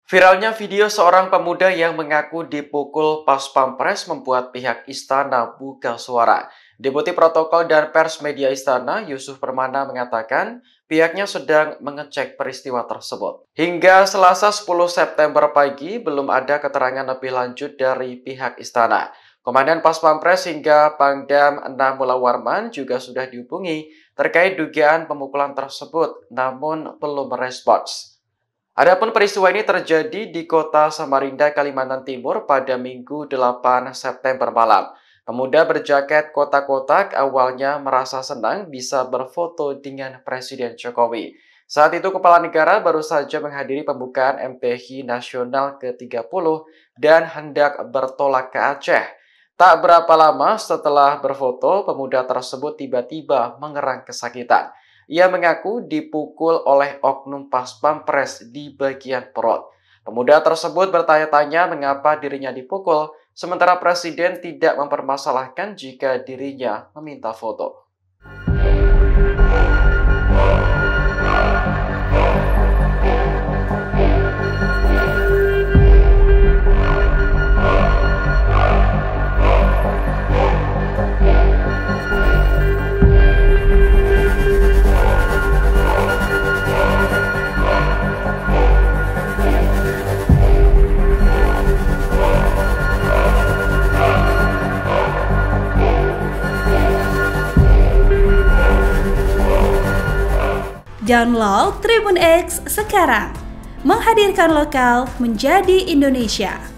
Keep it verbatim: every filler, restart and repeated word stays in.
Viralnya video seorang pemuda yang mengaku dipukul pas pampres membuat pihak istana buka suara. Deputi Protokol dan Pers Media Istana, Yusuf Permana mengatakan pihaknya sedang mengecek peristiwa tersebut. Hingga Selasa sepuluh September pagi, belum ada keterangan lebih lanjut dari pihak istana. Komandan Pas Pampres hingga Pangdam enam Mulawarman juga sudah dihubungi terkait dugaan pemukulan tersebut, namun belum merespons. Adapun peristiwa ini terjadi di kota Samarinda, Kalimantan Timur pada Minggu delapan September malam. Pemuda berjaket kotak-kotak awalnya merasa senang bisa berfoto dengan Presiden Jokowi. Saat itu Kepala Negara baru saja menghadiri pembukaan M P H I Nasional ke tiga puluh dan hendak bertolak ke Aceh. Tak berapa lama setelah berfoto, pemuda tersebut tiba-tiba mengerang kesakitan. Ia mengaku dipukul oleh oknum Pas Pampres di bagian perut. Pemuda tersebut bertanya-tanya mengapa dirinya dipukul, sementara Presiden tidak mempermasalahkan jika dirinya meminta foto. Download Tribun X sekarang, menghadirkan lokal menjadi Indonesia.